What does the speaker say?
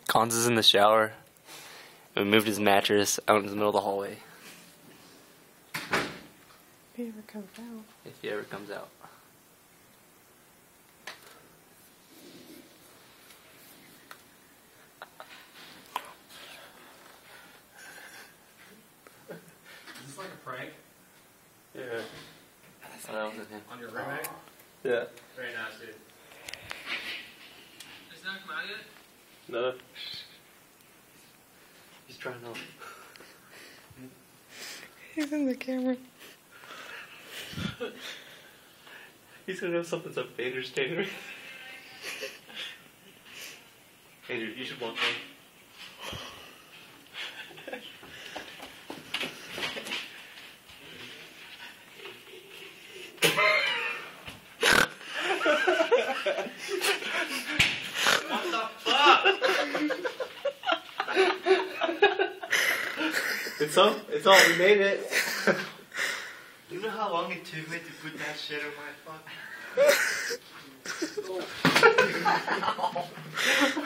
Cons is in the shower. We moved his mattress out in the middle of the hallway. If he ever comes out. If he ever comes out. Is this like a prank? Yeah. That was him. On your roommate? Yeah. Very nice, dude. Has it not come out yet? No. He's trying to. He's in the camera. He's gonna know something's up Vader's Taylor. Vader, you should walk in. What the fuck? It's all, we made it. You know how long it took me to put that shit on my fuck?